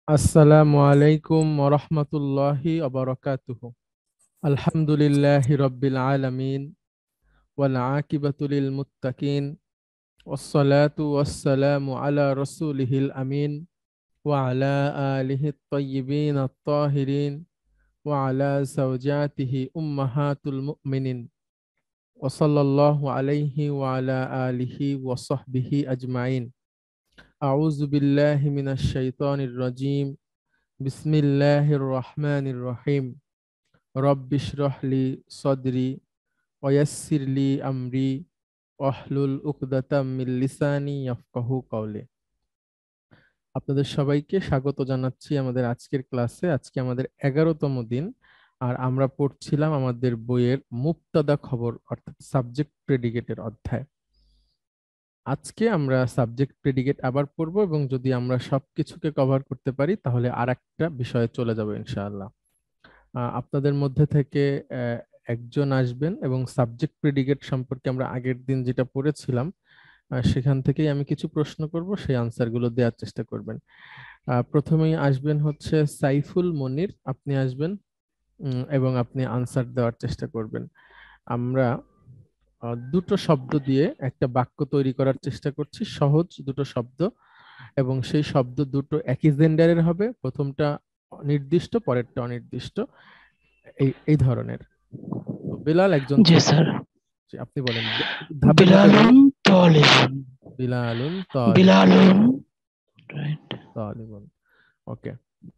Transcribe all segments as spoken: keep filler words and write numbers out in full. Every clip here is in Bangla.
আসসালামু আলাইকুম ওয়া রাহমাতুল্লাহি ওয়া বারাকাতুহু। আলহামদুলিল্লাহি রাব্বিল আলামিন ওয়াল আকিবাতু লিল মুত্তাকিন ওয়াস সালাতু ওয়াস সালামু আলা রাসূলিহিল আমিন ওয়া আলা আলিহি আত-তাইয়্যিবিন আত-তাহিরিন ওয়া আলা যাওজাতিহি উম্মাহাতুল মুমিনিন ওয়া সাল্লাল্লাহু আলাইহি ওয়া আলা আলিহি ওয়া সাহবিহি আজমাইন। আউযু বিল্লাহি মিনাশ শাইতানির রাজীম। বিসমিল্লাহির রহমানির রহিম। রব্বি ইশরাহ লি সদরি ওয়া ইয়াসসির লি আমরি ওয়াহলুল উকদাতাম মিন লিসানি ইয়াফকাহু কাওলি। আপনাদের সবাইকে স্বাগত জানাচ্ছি আমাদের আজকের ক্লাসে। আজকে আমাদের এগারোতম দিন, আর আমরা পড়ছিলাম আমাদের বইয়ের মুবতাদা খবর অর্থাৎ সাবজেক্ট প্রেডিকেটের অধ্যায়। আজকে আমরা সাবজেক্ট প্রেডিকেট আবার পড়ব, এবং যদি আমরা সবকিছুকে কভার করতে পারি তাহলে আর একটা বিষয়ে চলে যাব ইনশাআল্লাহ। আহ, আপনাদের মধ্যে থেকে আহ, একজন আসবেন এবং সাবজেক্ট প্রেডিকেট সম্পর্কে আমরা আগের দিন যেটা পড়েছিলাম আহ, সেখান থেকেই আমি কিছু প্রশ্ন করব, সেই আনসারগুলো দেওয়ার চেষ্টা করবেন। আহ, প্রথমেই আসবেন হচ্ছে সাইফুল মনির, আপনি আসবেন উম, এবং আপনি আনসার দেওয়ার চেষ্টা করবেন। আমরা আহ, দুটো শব্দ দিয়ে একটা বাক্য তৈরি করার চেষ্টা করছি, সহজ দুটো শব্দ, এবং সেই শব্দ দুটো একই জেন্ডারের হবে। প্রথমটা নির্দিষ্ট, পরেরটা অনির্দিষ্ট, এই এই ধরনের। তো বিলাল একজন জি ছাত্র। স্যার। জি, আপনি বলেন, ব- ধাপে ধাপে বলুন। বিলালুন তালিবুন। বিলালুন তালিব। বিলালুন, রাইট। তালিবুন। ওকে।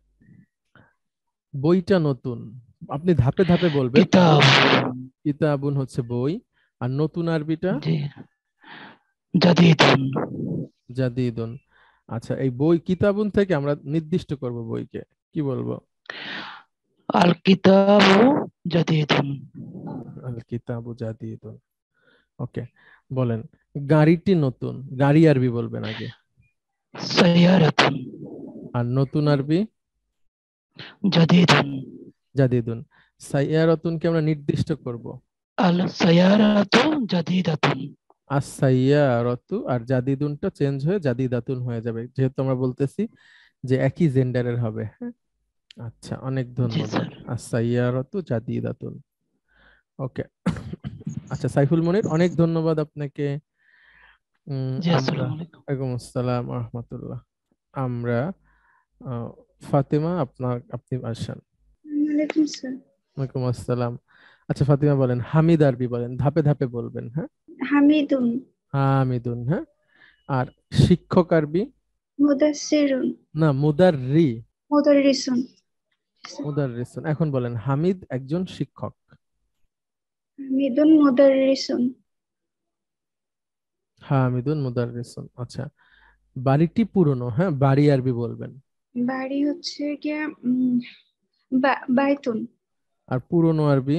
বইটা নতুন, আপনি ধাপে ধাপে বলবেন। কিতাব। বই, কিতাবুন হচ্ছে বই, আর নতুন আরবিটা জি, জাদিদুন। জাদিদুন। আচ্ছা, এই বই কিতাবুন থেকে আমরা নির্দিষ্ট করব বইকে, কি বলবো? আল কিতাবু জাদিদুন। আল কিতাবু জাদিদুন। ওকে, বলেন গাড়িটি নতুন, গাড়ি আরবি বলবেন আগে। সাইয়ারাতুন। আর নতুন আরবি জাদিদুন। জাদিদুন। সাইয়ারাতুনকে আমরা নির্দিষ্ট করব। আল সাইয়ারাতু জাদিদাতুন। আর সাইয়ারাতু আর জাদিদুনটা চেঞ্জ হয়ে জাদিদাতুন হয়ে যাবে, যেহেতু আমরা বলতেছি যে একই জেন্ডারের হবে। হ্যাঁ, আচ্ছা, অনেক জি ধন্যবাদ। স্যার। আর সাইয়ারাতু জাদিদাতুন। ওকে। আচ্ছা সাইফুল মনির, অনেক ধন্যবাদ আপনাকে। উম, জি, আমরা আসসালামু আলাইকুম। ওয়ালাইকুম আসসালাম ওয়া রাহমাতুল্লাহ। আমরা আহ, ফাতেমা, আপনার আপনি আসেন। ওয়ালাইকুম স্যার। ওয়ালাইকুম আসসালাম। আচ্ছা ফাতিমা বলেন, হামিদ আরবি বলেন, ধাপে ধাপে বলবেন, হ্যাঁ। হামিদুন। হামিদুন, হ্যাঁ। আর শিক্ষক আরবি? মুদাসসিরুন। না, মুদাররি। মুদাররিসুন। মুদাররিসুন। এখন বলেন হামিদ একজন শিক্ষক। হামিদুন মুদাররিসুন। হামিদুন মুদাররিসুন। আচ্ছা, বাড়িটি পুরনো, হ্যাঁ, বাড়ি আরবি বলবেন। বাড়ি হচ্ছে গিয়া উম, বা- বাইতুন। আর পুরনো আরবি?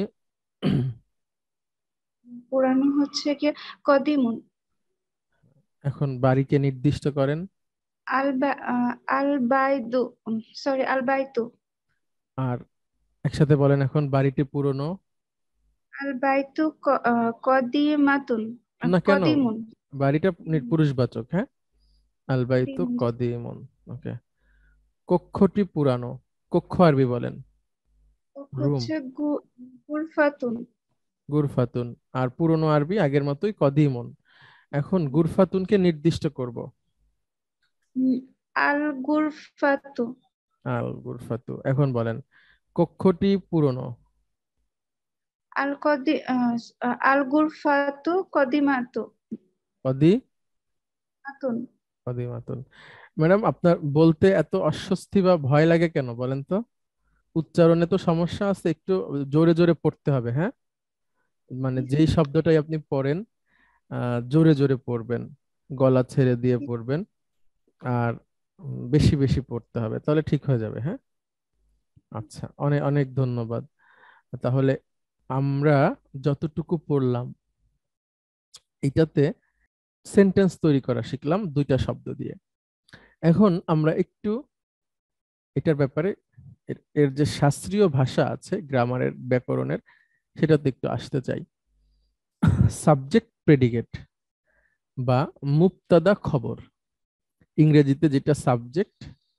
পুরানো হচ্ছে গিয়া কদিমুন। এখন বাড়িকে নির্দিষ্ট করেন। আল বা আহ, আল বাইদু, সরি আল বাইতু। আর একসাথে বলেন এখন, বাড়িটি পুরনো। আল বাইতু ক- আহ, কদিমাতুন। আহ, না কেন, কদিমুন। বাড়িটা নি- পুরুষবাচক, হ্যাঁ। আল বাইতু কদিমুন। কদিমুন। ওকে। কক্ষটি পুরানো, কক্ষ আরবি বলেন। রুম। হচ্ছে গু- গুরফাতুন। গুরফাতুন। আর পুরনো আরবি আগের মতোই কদিমুন। এখন গুরফাতুনকে নির্দিষ্ট করব। উম, আল গুরফাতু। আল গুরফাতু। এখন বলেন কক্ষটি পুরনো। আল কদি আহ, আল গুরফাতু কদিমাতু। কদি আতুন। কদিমাতুন। ম্যাডাম, আপনার বলতে এত অস্বস্তি বা ভয় লাগে কেন বলেন তো? উচ্চারণে তো সমস্যা আছে, একটু জোরে জোরে পড়তে হবে, হ্যাঁ। মানে যেই শব্দটাই আপনি পড়েন আহ জোরে জোরে পড়বেন, গলা ছেড়ে দিয়ে পড়বেন, আর উম, বেশি বেশি পড়তে হবে, তাহলে ঠিক হয়ে যাবে, হ্যাঁ। আচ্ছা, অনেক অনেক ধন্যবাদ। তাহলে আমরা যতটুকু পড়লাম এটাতে সেন্টেন্স তৈরি করা শিখলাম দুইটা শব্দ দিয়ে। এখন আমরা একটু এটার ব্যাপারে, এর এর যে শাস্ত্রীয় ভাষা আছে গ্রামারের, ব্যাকরণের, সেটাতে একটু আসতে চাই। সাবজেক্ট প্রেডিকেট বা মুবতাদা খবর, ইংরেজিতে যেটা সাবজেক্ট,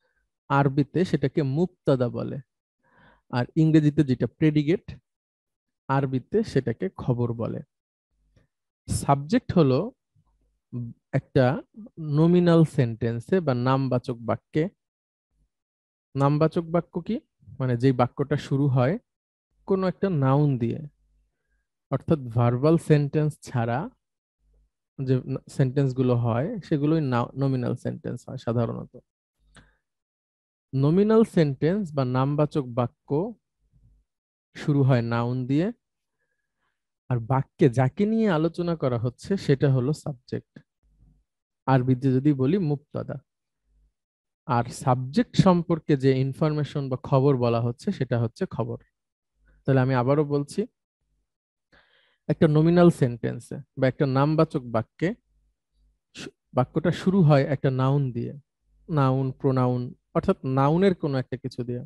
আরবিতে সেটাকে মুবতাদা বলে, আর ইংরেজিতে যেটা প্রেডিকেট, আরবিতে সেটাকে খবর বলে। সাবজেক্ট হলো উম একটা নমিনাল সেন্টেন্সে বা নামবাচক বাক্যে। নামবাচক বাক্য কি? মানে যেই বাক্যটা শুরু হয় কোনো একটা নাউন দিয়ে, অর্থাৎ ভার্বাল সেন্টেন্স ছাড়া যে সেন্টেন্স গুলো হয় সেগুলোই নমিনাল সেন্টেন্স হয় সাধারণত। নমিনাল সেন্টেন্স বা নামবাচক বাক্য শুরু হয় নাউন দিয়ে, আর বাক্যে যাকে নিয়ে আলোচনা করা হচ্ছে সেটা হলো সাবজেক্ট। আরবিতে যদি বলি মুবতাদা। আর সাবজেক্ট সম্পর্কে যে ইনফরমেশন বা খবর বলা হচ্ছে সেটা হচ্ছে খবর। তাহলে আমি আবারও বলছি, একটা নমিনাল সেন্টেন্সে বা একটা নামবাচক বাক্যে শু- বাক্যটা শুরু হয় একটা নাউন দিয়ে, নাউন, প্রোনাউন, অর্থাৎ নাউনের কোনো একটা কিছু দিয়ে।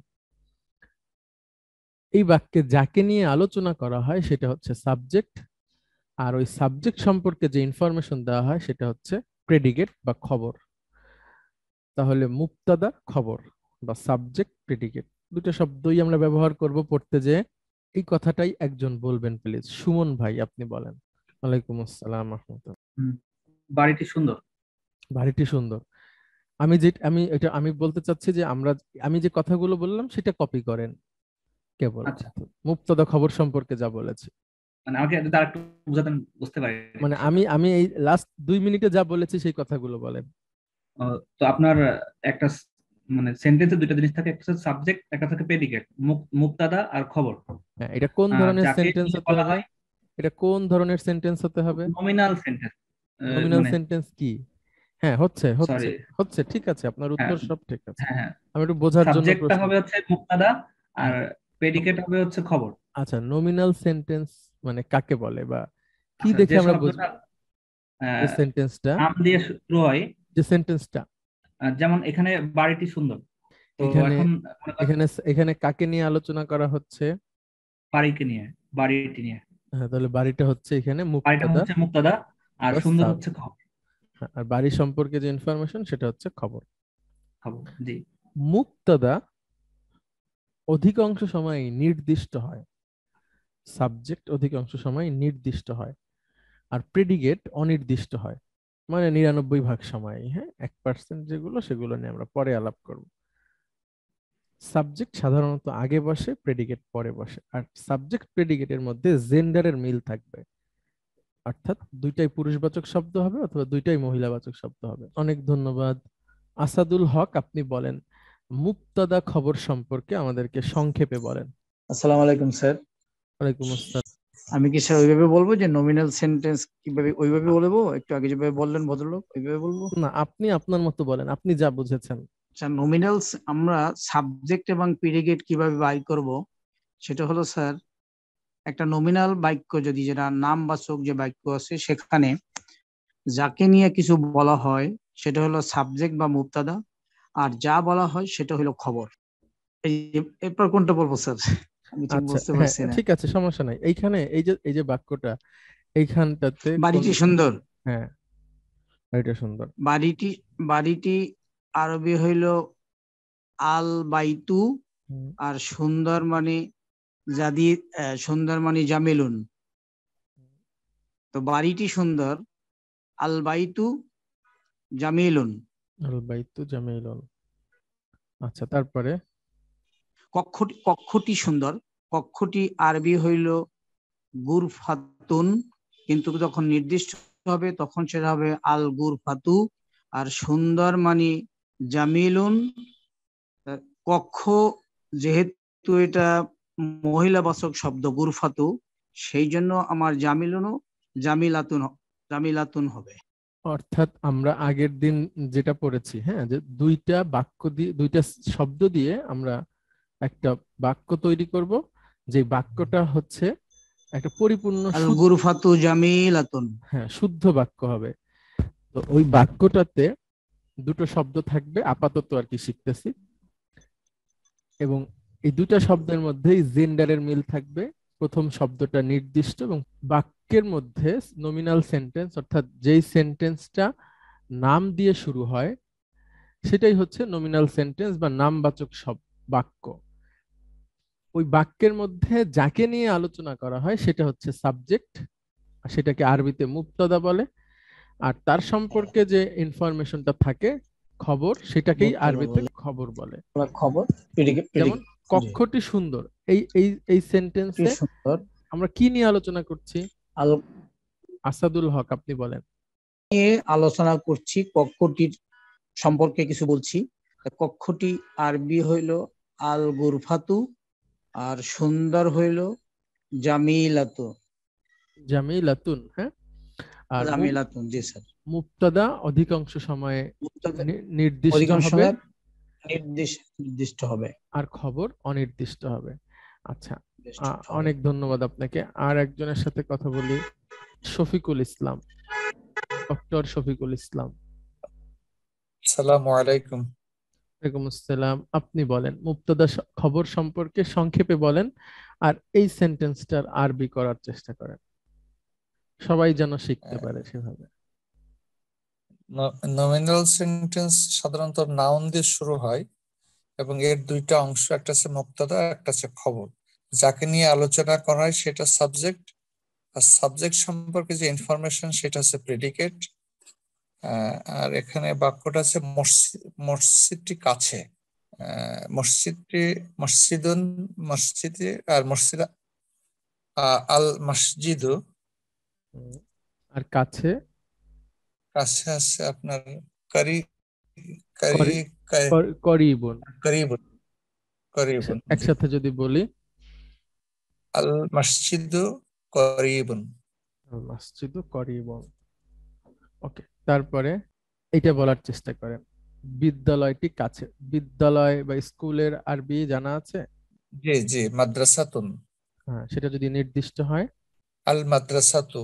এই বাক্যে যাকে নিয়ে আলোচনা করা হয় সেটা হচ্ছে সাবজেক্ট, আর ওই সাবজেক্ট সম্পর্কে যে ইনফরমেশন দেওয়া হয় সেটা হচ্ছে প্রেডিকেট বা খবর। তাহলে মুবতাদা, খবর বা সাবজেক্ট, প্রেডিকেট, দুটো শব্দই আমরা ব্যবহার করব পড়তে যে। এই কথাটাই একজন বলবেন প্লিজ। সুমন ভাই আপনি বলেন। ওয়ালাইকুম আসসালাম রাহমাতুল্লাহ। হুম, বাড়িটি সুন্দর। বাড়িটি সুন্দর। আমি যে আমি এটা আমি বলতে চাচ্ছি যে আমরা, আমি যে কথাগুলো বললাম সেটা কপি করেন কেবল, আচ্ছা, মুবতাদা খবর সম্পর্কে যা বলেছি। মানে আমাকে যদি আরেকটু বুঝাতেন, বুঝতে পারি মানে বিষয়টা। আমি আমি এই লাস্ট দুই মিনিটে যা বলেছি সেই কথাগুলো বলেন। আহ, তো আপনার একটা স- মানে সেন্টেন্সে দুইটা জিনিস থাকে, একটা হচ্ছে সাবজেক্ট, একটা থাকে প্রেডিকেট, মুবতাদা আর খবর। হ্যাঁ, এটা কোন আহ, ধরনের যাকে সেন্টেন্স নিয়ে হতে বলা হবে? হয় এটা কোন ধরনের সেন্টেন্স হতে হবে? Nominal sentence. নমিনাল মানে সেন্টেন্স কি? হ্যাঁ, হচ্ছে হচ্ছে সরি, হচ্ছে ঠিক আছে, আপনার হ্যাঁ উত্তর সব ঠিক আছে। হ্যাঁ হ্যাঁ, আমি একটু বোঝার জন্য সাবজেক্টটা প্রশ্ন। হবে হচ্ছে মুবতাদা আর হ্যাঁ, প্রেডিকেট হবে হচ্ছে খবর। আচ্ছা, নমিনাল সেন্টেন্স মানে কাকে বলে, বা কি আচ্ছা, দেখে যে আমরা শব্দটা বুঝবো যে আহ, সেন্টেন্সটা, নাম দিয়ে শুরু হয়, যে সেন্টেন্সটা আহ, যেমন এখানে বাড়িটি সুন্দর। তো এখানে এখন মনে করেন এখানে এখানে কাকে নিয়ে আলোচনা করা হচ্ছে? বাড়িকে নিয়ে, বাড়িটি নিয়ে। হ্যাঁ, তাহলে বাড়িটা হচ্ছে এখানে বাড়িটা মুবতাদা হচ্ছে মুবতাদা আর বা সুন্দর সাব। হচ্ছে খবর। হ্যাঁ, আর বাড়ি সম্পর্কে যে ইনফরমেশন সেটা হচ্ছে খবর। খবর, জি। মুবতাদা অধিকাংশ সময় নির্দিষ্ট হয়, সাবজেক্ট অধিকাংশ সময় নির্দিষ্ট হয়, আর প্রেডিকেট অনির্দিষ্ট হয়। মানে নিরানব্বই ভাগ সময়, হ্যাঁ, এক পার্সেন্ট যেগুলো সেগুলো নিয়ে আমরা পরে আলাপ করব। সাবজেক্ট সাধারণত আগে বসে, প্রেডিকেট পরে বসে, আর সাবজেক্ট প্রেডিকেটের মধ্যে জেন্ডারের মিল থাকবে, অর্থাৎ দুইটাই পুরুষবাচক শব্দ হবে অথবা দুইটাই মহিলাবাচক শব্দ হবে। অনেক ধন্যবাদ। আসাদুল হক আপনি বলেন, মুবতাদা খবর সম্পর্কে আমাদেরকে সংক্ষেপে বলেন। আসসালামু আলাইকুম স্যার। ওয়ালাইকুম আসসালাম। আমি কি স্যার ওইভাবে বলবো যে নমিনাল সেন্টেন্স কিভাবে ওইভাবে বলবো, একটু আগে যেভাবে বললেন ভদ্রলোক ওইভাবে বলবো? না, আপনি আপনার মতো বলেন, আপনি যা বুঝেছেন। স্যার নমিনাল আমরা সাবজেক্ট এবং প্রেডিকেট কিভাবে বাই করব, সেটা হলো স্যার একটা নমিনাল বাক্য যদি, যেটা নামবাচক যে বাক্য আছে সেখানে যাকে নিয়ে কিছু বলা হয় সেটা হলো সাবজেক্ট বা মুবতাদা, আর যা বলা হয় সেটা হলো খবর। এই এরপর কোনটা বলবো স্যার? আমি ঠিক আচ্ছা, বুঝতে হ্যাঁ পারছি না। ঠিক আছে, সমস্যা নাই। এইখানে এই যে এই যে বাক্যটা এইখানটাতে কোন, বাড়িটি সুন্দর। হ্যাঁ এটা সুন্দর। বাড়িটি বাড়িটি আরবি হইল আল বাইতু, হুম, আর সুন্দর মানে জাদি, আহ, সুন্দর মানে জামিলুন। তো বাড়িটি সুন্দর, আল বাইতু জামিলুন। আল বাইতু জামিলুন। আচ্ছা, তারপরে কক্ষটি কক্ষটি সুন্দর, কক্ষটি আরবি হইল গুরফাতুন, কিন্তু যখন নির্দিষ্ট হবে তখন সেটা হবে আল গুরফাতু। আর সুন্দর মানে জামিলুন। আহ, কক্ষ যেহেতু এটা মহিলাবাচক শব্দ গুরফাতু, সেই জন্য আমার জামিলুনও জামিলাতুন জামিলাতুন হবে। অর্থাৎ আমরা আগের দিন যেটা পড়েছি, হ্যাঁ, যে দুইটা বাক্য দিয়ে, দুইটা শব্দ দিয়ে আমরা একটা বাক্য তৈরি করব, যে বাক্যটা হচ্ছে একটা পরিপূর্ণ আল শুদ্ধ, গুরফাতু জামিলাতুন। হ্যাঁ শুদ্ধ বাক্য হবে। তো ওই বাক্যটাতে দুটো শব্দ থাকবে আপাতত আর কি শিখতেছি, এবং এই দুটা শব্দের মধ্যেই জেন্ডারের মিল থাকবে। প্রথম শব্দটা নির্দিষ্ট, এবং বাক্যের মধ্যে নমিনাল সেন্টেন্স, অর্থাৎ যেই সেন্টেন্সটা নাম দিয়ে শুরু হয় সেটাই হচ্ছে নমিনাল সেন্টেন্স বা নামবাচক সব বাক্য। ওই বাক্যের মধ্যে যাকে নিয়ে আলোচনা করা হয় সেটা হচ্ছে সাবজেক্ট, সেটাকে আরবিতে মুবতাদা বলে, আর তার সম্পর্কে যে ইনফরমেশনটা থাকে খবর, সেটাকেই মুবতাদা আরবিতে বলে। খবর বলে। আমরা খবর predicate- যেমন predicate, জি, কক্ষটি সুন্দর, এই এই এই কি সেন্টেন্সে সুন্দর। আমরা কি নিয়ে আলোচনা করছি? আল আসাদুল হক, আপনি বলেন। নিয়ে আলোচনা করছি, কক্ষটির সম্পর্কে কিছু বলছি। কক্ষটি আরবি হইল আল গুরফাতু, আর সুন্দর হইল জামিলাতু। জামিলাতুন, হ্যাঁ। আর মুব- জামিলাতুন, জি স্যার। মুবতাদা অধিকাংশ সময়ে মুবতাদা নি- নির্দিষ্ট অধিকাংশ হবে, সময় নির্দিষ্ট নির্দিষ্ট হবে। আর খবর অনির্দিষ্ট হবে। আচ্ছা, নির্দিষ্ট আ- হবে। অনেক ধন্যবাদ আপনাকে। আর একজনের সাথে কথা বলি, শফিকুল ইসলাম, ডক্টর শফিকুল ইসলাম। আসসালামু আলাইকুম। ওয়ালাইকুম আসসালাম। আপনি বলেন, মুবতাদা স- খবর সম্পর্কে সংক্ষেপে বলেন, আর এই সেন্টেন্সটার আরবি করার চেষ্টা করেন, সবাই যেন শিখতে পারে সেভাবে। নমিনাল সেন্টেন্স সাধারণত নাউন দিয়ে শুরু হয় এবং এর দুইটা অংশ, একটা হচ্ছে মুবতাদা, একটা হচ্ছে খবর। যাকে নিয়ে আলোচনা করা হয় সেটা সাবজেক্ট, আর সাবজেক্ট সম্পর্কে যে ইনফরমেশন সেটা হচ্ছে প্রেডিকেট। আর এখানে বাক্যটা আছে মসজিদ, মসজিদটি কাছে, আহ, মসজিদটি মসজিদুন, মসজিদে, আর মসজিদ আহ, আল মসজিদু, হুম, আর কাছে কাছে আছে আপনার কারি কারি করি কর- করিবুন। করিবুন, করিবুন, জি। একসাথে যদি বলি, আল মসজিদু করিবুন। আল মসজিদু করিবুন। ওকে, তারপরে এটা বলার চেষ্টা করেন, বিদ্যালয়টি কাছে। বিদ্যালয় বা স্কুলের আরবি জানা আছে? জি জি, মাদ্রাসাতুন। হ্যাঁ, সেটা যদি নির্দিষ্ট হয়। আল মাদ্রাসাতু,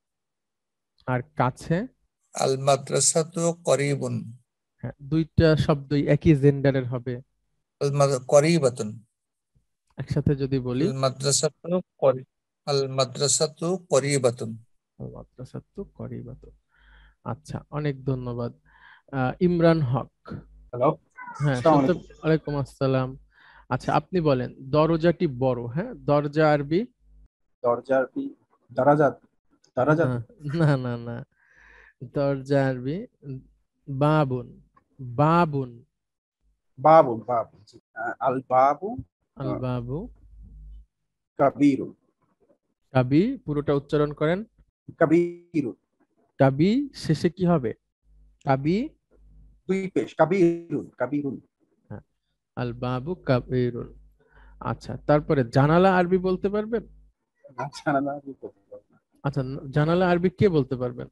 আর কাছে, আল মাদ্রাসাতু করিবুন। হ্যাঁ, দুইটা শব্দই একই জেন্ডারের হবে। আল মাদ- করিবাতুন। একসাথে যদি বলি, আল মাদ্রাসাতু করি আল মাদ্রাসাতু করিবাতুন। আল মাদ্রাসাতু করিবাতুন। আচ্ছা, অনেক ধন্যবাদ। আহ, ইমরান হক, হ্যালো, হ্যাঁ আসসালামু শুনতে, আলাইকুম। ওয়ালাইকুম আসসালাম। আচ্ছা, আপনি বলেন, দরজাটি বড়। হ্যাঁ, দরজা আরবি? দরজার কি দারাজাত? দারাজাত না না না না, দরজা আরবি বাবুন। বাবুন, বাবু, বাবু, জি। আহ, আল বাবু আল বাবু কাবীরুন। কাবি, পুরোটা উচ্চারণ করেন। কাবীরুন, কাবি শেষে কি হবে? কাবি, দুই পেশ, কাবীরুন, কাবীরুন। হ্যাঁ, আল বাবু কাবিরুন। আচ্ছা, তারপরে জানালা আরবি বলতে পারবেন? আচ্ছা, না, না, আমি বলতে পারবো না। আচ্ছা, জানালা আরবি কে বলতে পারবেন?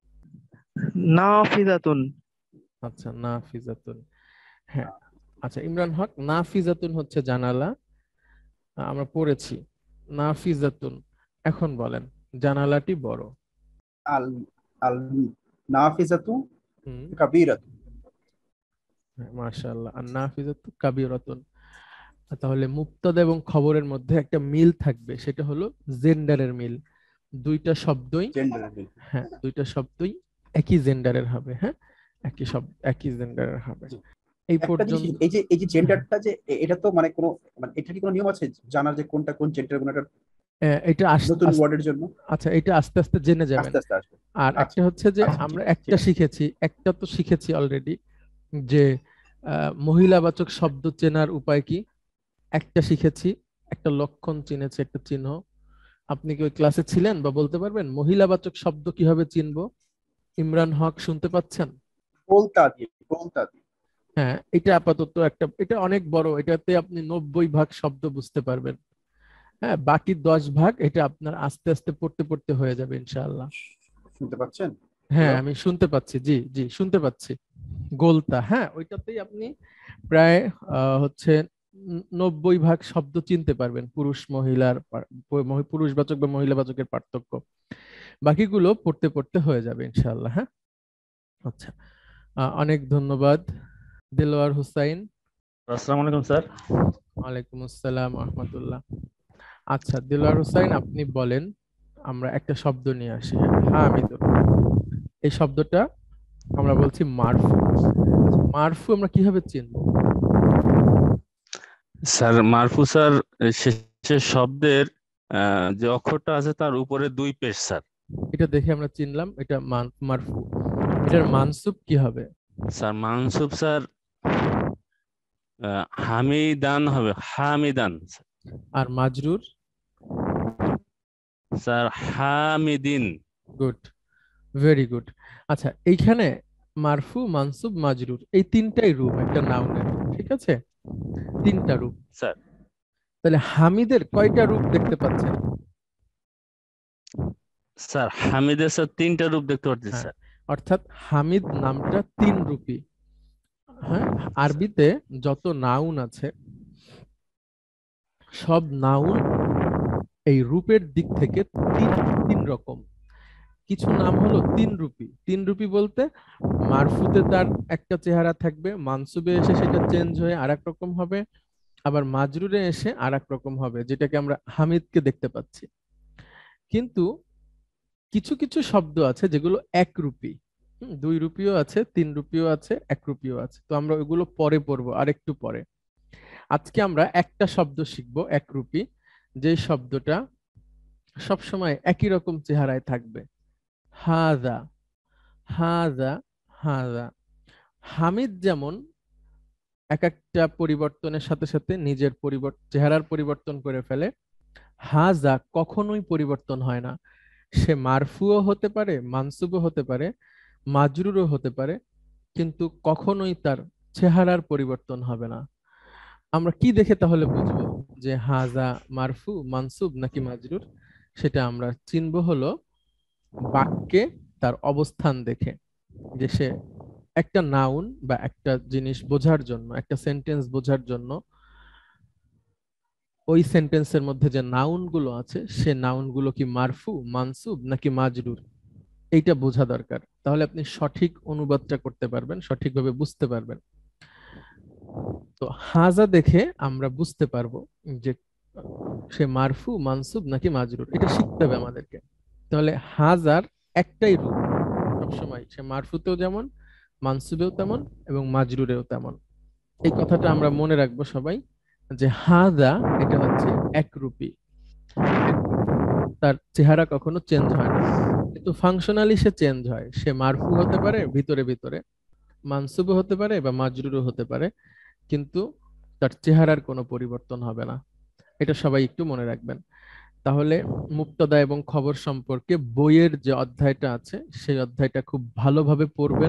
নাফিজাতুন। আচ্ছা, নাফিজাতুন। হ্যাঁ, আচ্ছা ইমরান হক, নাফিজাতুন হচ্ছে জানালা, আহ, আমরা পড়েছি নাফিজাতুন। এখন বলেন, জানালাটি বড়। আল আল নাফিজাতু হুম, কাবীরাতুন। হ্যাঁ, মাশাআল্লাহ, আর নাফিজাতু কাবিরাতুন। তাহলে মুবতাদা এবং খবরের মধ্যে একটা মিল থাকবে, সেটা হলো জেন্ডারের মিল। দুইটা শব্দই, জেন্ডার। হ্যাঁ দুইটা শব্দই একই জেন্ডারের হবে। হ্যাঁ, একই শব্দ একই জেন্ডারের হবে। জি। এই একটা পর্যন্ত জিনিস, এই যে এই যে জেন্ডারটা, যে এ- এটা তো মানে কোনো, মানে এটা কি কোনো নিয়ম আছে জানার যে কোনটা কোন জেন্ডার, কোন একটা আহ, এটা আস- নতুন আস- ওয়ার্ডের জন্য? আচ্ছা, এটা আস্তে আস্তে জেনে যাবেন। আস্তে আস্তে আসবে। আর আচ্ছা, একটা হচ্ছে যে আচ্ছা, আমরা ঠিক আছে, একটা ঠিক আছে। শিখেছি, একটা তো শিখেছি অলরেডি, যে আহ, মহিলাবাচক শব্দ চেনার উপায় কি, একটা শিখেছি, একটা লক্ষণ চিনেছি, একটা চিহ্ন। আপনি কি ওই ক্লাসে ছিলেন বা বলতে পারবেন মহিলাবাচক শব্দ কিভাবে চিনবো? ইমরান হক, শুনতে পাচ্ছেন? বলতা দিয়ে, বলতা দিয়ে। হ্যাঁ, এটা আপাতত একটা, এটা অনেক বড়, এটাতে আপনি নব্বই ভাগ শব্দ বুঝতে পারবেন। হ্যাঁ, বাকি দশ ভাগ এটা আপনার আস্তে আস্তে পড়তে পড়তে হয়ে যাবে ইনশাআল্লাহ। শুনতে পাচ্ছেন? হ্যাঁ, Hello? আমি শুনতে পাচ্ছি, জি জি শুনতে পাচ্ছি। গোলতা, হ্যাঁ, ওইটাতেই আপনি প্রায় আহ, হচ্ছে ন- নব্বই ভাগ শব্দ চিনতে পারবেন, পুরুষ মহিলার পা- প- মহি- পুরুষবাচক বা মহিলাবাচকের পার্থক্য। বাকিগুলো পড়তে পড়তে হয়ে যাবে ইনশাআল্লাহ। হ্যাঁ, আচ্ছা, আহ, অনেক ধন্যবাদ। দেলোয়ার হুসাইন। আসসালামু আলাইকুম স্যার। ওয়ালাইকুম আসসালাম রহমতুল্লাহ। আচ্ছা, দেলোয়ার হুসাইন, আপনি বলেন, আমরা একটা শব্দ নিয়ে আসি। হ্যাঁ, হামিদুন, এই শব্দটা আমরা বলছি মারফু। মারফু আমরা কিভাবে চিনবো? স্যার মারফু স্যার শেষের শব্দের আহ, যে অক্ষরটা আছে তার উপরে দুই পেশ স্যার। এটা দেখে আমরা চিনলাম এটা মান- মারফু। এটার মানসুব কি হবে? স্যার মানসুব স্যার আহ, হামিদান হবে, হামিদান। আর মাজরুর? স্যার হামিদিন। Good, very good. আচ্ছা, এইখানে মারফু, মানসুব, মাজরুর এই তিনটাই রূপ একটা নাউনের, ঠিক আছে? তিনটা রূপ। স্যার তাহলে হামিদের কয়টা রূপ দেখতে পাচ্ছেন? স্যার হামিদের স্যার তিনটা রূপ দেখতে পাচ্ছি হ্যাঁ, স্যার। অর্থাৎ হামিদ নামটা তিন রূপী। হ্যাঁ, আরবিতে যত নাউন আছে সব নাউন এই রূপের দিক থেকে তিন তিন রকম। কিছু নাম হলো তিন রূপী। তিন রূপী বলতে মারফুতে তার একটা চেহারা থাকবে, মানসুবে এসে সেটা চেঞ্জ হয়ে আর এক রকম হবে, আবার মাজরুরে এসে আর এক রকম হবে, যেটাকে আমরা হামিদকে দেখতে পাচ্ছি। কিন্তু কিছু কিছু শব্দ আছে যেগুলো একরূপী। হুম, দুই রূপীও আছে, তিন রূপীও আছে, এক রূপীও আছে। তো আমরা ওইগুলো পরে পড়বো, আর একটু পরে। আজকে আমরা একটা শব্দ শিখবো একরূপী, যে শব্দটা সবসময় একই রকম চেহারায় থাকবে। হাদা, হাদা, হাদা। হামিদ যেমন এক একটা পরিবর্তনের সাথে সাথে নিজের পরিবর্তন, চেহারার পরিবর্তন করে ফেলে, হাজা কখনোই পরিবর্তন হয় না। সে মারফুও হতে পারে, মানসুবও হতে পারে, মাজরুরও হতে পারে, কিন্তু কখনোই তার চেহারার পরিবর্তন হবে না। আমরা কি দেখে তাহলে বুঝবো যে হাজা মারফু, মানসুব নাকি মাজরুর? সেটা আমরা চিনবো হলো বাক্যে তার অবস্থান দেখে। যে সে একটা নাউন বা একটা জিনিস বোঝার জন্য, একটা সেন্টেন্স বোঝার জন্য ওই সেন্টেন্সের মধ্যে যে নাউন গুলো আছে সে নাউন গুলো কি মারফু, মানসুব নাকি মাজরুর, এইটা বোঝা দরকার। তাহলে আপনি সঠিক অনুবাদটা করতে পারবেন, সঠিকভাবে বুঝতে পারবেন। তো হাজা দেখে আমরা বুঝতে পারবো যে সে মারফু, মানসুব নাকি মাজরুর, এটা শিখতে হবে আমাদেরকে। তাহলে হাজার একটাই রূপ সবসময়, সে মারফুতেও যেমন, মানসুবেও তেমন এবং মাজরুরেও তেমন। এই কথাটা আমরা মনে রাখবো সবাই, যে হাজা এটা হচ্ছে একরূপী, তার চেহারা কখনো চেঞ্জ হয় না। কিন্তু ফাংশনালি সে চেঞ্জ হয়। সে মারফু হতে পারে ভিতরে ভিতরে, মানসুবও হতে পারে বা মাজরুরও হতে পারে, কিন্তু তার চেহারার কোনো পরিবর্তন হবে না। এটা সবাই একটু মনে রাখবেন। তাহলে মুক্তদা এবং খবর সম্পর্কে বইয়ের যে অধ্যায়টা আছে সেই অধ্যায়টা খুব ভালোভাবে পড়বেন।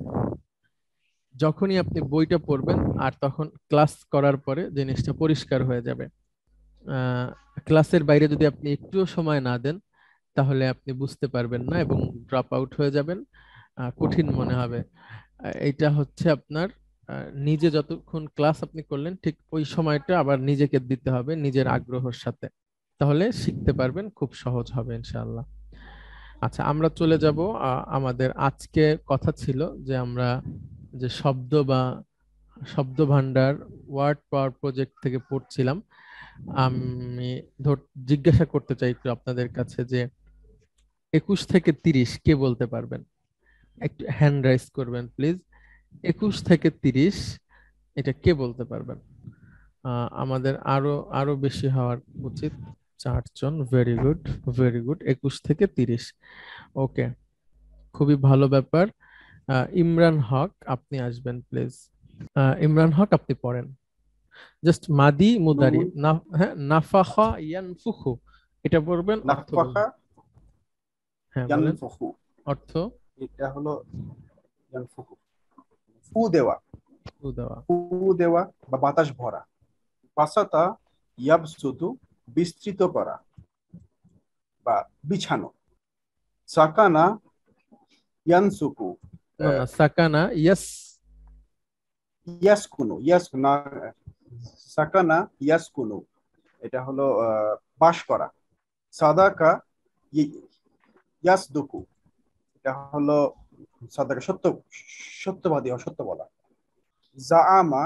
যখনই আপনি বইটা পড়বেন আর তখন ক্লাস করার পরে জিনিসটা পরিষ্কার হয়ে যাবে। আহ ক্লাসের বাইরে যদি আপনি একটুও সময় না দেন তাহলে আপনি বুঝতে পারবেন না এবং ড্রপ আউট হয়ে যাবেন, আহ, কঠিন মনে হবে। আহ, এইটা হচ্ছে আপনার আহ, নিজে যতক্ষণ ক্লাস আপনি করলেন ঠিক ওই সময়টা আবার নিজেকে দিতে হবে নিজের আগ্রহের সাথে, তাহলে শিখতে পারবেন, খুব সহজ হবে ইনশাআল্লাহ। আচ্ছা, আমরা চলে যাব। আহ, আমাদের আজকে কথা ছিল যে আমরা যে শব্দ বা শব্দ ভান্ডার ওয়ার্ড পাওয়ার প্রজেক্ট থেকে পড়ছিলাম। আমি ধর জিজ্ঞাসা করতে চাই একটু আপনাদের কাছে যে একুশ থেকে তিরিশ কে বলতে পারবেন? একটু হ্যান্ড রাইজ করবেন প্লিজ। একুশ থেকে তিরিশ এটা কে বলতে পারবেন? আহ, আমাদের আরো আরো বেশি হওয়ার উচিত, চারজন। Very good, very good. একুশ থেকে তিরিশ, ওকে, খুবই ভালো ব্যাপার। আহ, ইমরান হক আপনি আসবেন প্লিজ। ইমরান হক আপনি পড়েন। জাস্ট মাদি মুদারি না, হ্যাঁ, নাফাখা ইয়ানফুখু এটা পড়বেন, অর্থ বলবেন। নাফাখা হ্যাঁ বলেন ইয়ানফুখু, অর্থ। এটা হলো ইয়ানফুখু, ফু দেওয়া, ফু দেওয়া। ফু দেওয়া বা বাতাস ভরা। বাসাতা ইয়াবসুতু, বিস্তৃত করা বা বিছানো। সাকানা ইয়ানসুকু, না না, সাকানা ইয়াস, ইয়াসকুনু, ইয়াসকুনা, সাকানা ইয়াসকুনু এটা হলো আহ, বাস করা। সাদাকা ই- ইয়াসদুকু এটা হলো সাদাকা সত্য, সত্যবাদী, অসত্য বলা। জাআমা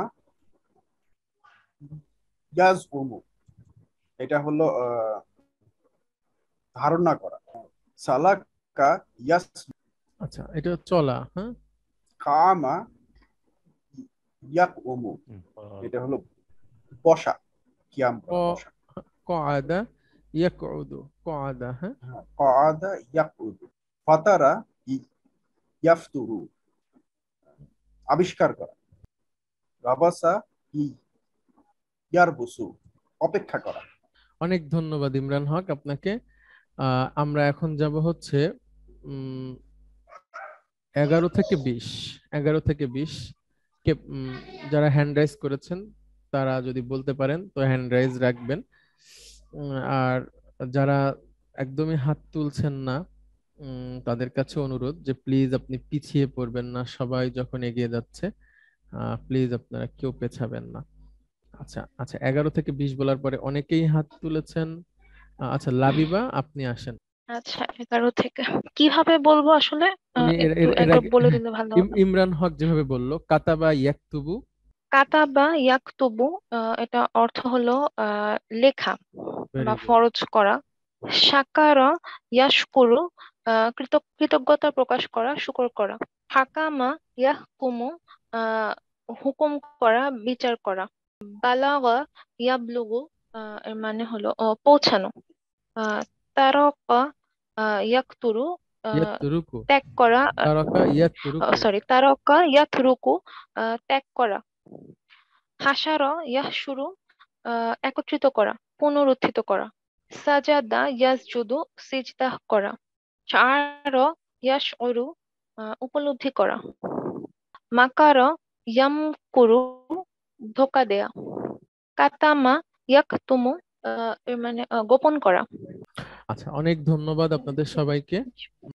ইয়াজউমু এটা হলো আহ, ধারণা করা। সালাকা ইয়াস, আচ্ছা এটা চলা, হ্যাঁ কামা ইয়াকুমু, এটা হলো বসা, কিয়াম করা, ক- বসা। কআদা ইয়াকউদু, কআদা, হ্যাঁ। হ্যাঁ, কাদা ইয়াকুদু। ফাতারা ই- ইয়াফতুরু, আবিষ্কার করা। রাবাসা ই- ইয়ারবুসু, অপেক্ষা করা। অনেক ধন্যবাদ ইমরান হক আপনাকে। আহ, আমরা এখন যাব হচ্ছে উম এগারো থেকে বিশ, এগারো থেকে বিশ কে উম, যারা হ্যান্ড রাইজ করেছেন তারা যদি বলতে পারেন তো হ্যান্ড রাইজ রাখবেন। উম, আর যারা একদমই হাত তুলছেন না, উম, তাদের কাছে অনুরোধ যে প্লিজ আপনি পিছিয়ে পড়বেন না, সবাই যখন এগিয়ে যাচ্ছে প্লিজ আপনারা কেউ পেছাবেন না। আচ্ছা আচ্ছা, এগারো থেকে বিশ বলার পরে অনেকেই হাত তুলেছেন। আহ, আচ্ছা লাবিবা, আপনি আসেন। আচ্ছা, এগারো থেকে কিভাবে বলবো আসলে? আহ, উনি এর একটু এর- এর একবার আগে বলে হ্যাঁ, দিলে ভালো ইম- হতো। ইমরান হক যেভাবে বললো কাতাবা ইয়াকতুবু। কাতাবা ইয়াকতুবু, আহ, এটা অর্থ হলো আহ, লেখা ভেরি বা গুড। ফরজ করা। শাকারা ইয়াশকুরু, আহ, কৃত কৃতজ্ঞতা প্রকাশ করা, শুকর করা। হাকামা ইয়াহকুমু, আহ, হুকুম করা, বিচার করা। বালাগা ইয়াবলুগু, আহ, এর মানে হলো আহ, পৌঁছানো। আহ, তারকা আহ, ইয়াকতুরু, আহ, ইয়াতরুকু, ত্যাগ করা। তারাকা ইয়াতরুকু। সরি, তারকা ইয়াতরুকু, আহ, ত্যাগ করা। হাসারা ইয়াহশুরু, আহ, একত্রিত করা, পুনরুত্থিত করা। সাজাদা ইয়াসজুদু, সিজদাহ করা। শাআরা ইয়াশউরু, আহ, উপলব্ধি করা। মাকারা ইয়ামকুরু, ধোঁকা দেয়া। কাতামা ইয়াকতুমু, আহ, এর মানে আহ, গোপন করা। আচ্ছা, অনেক ধন্যবাদ আপনাদের সবাইকে।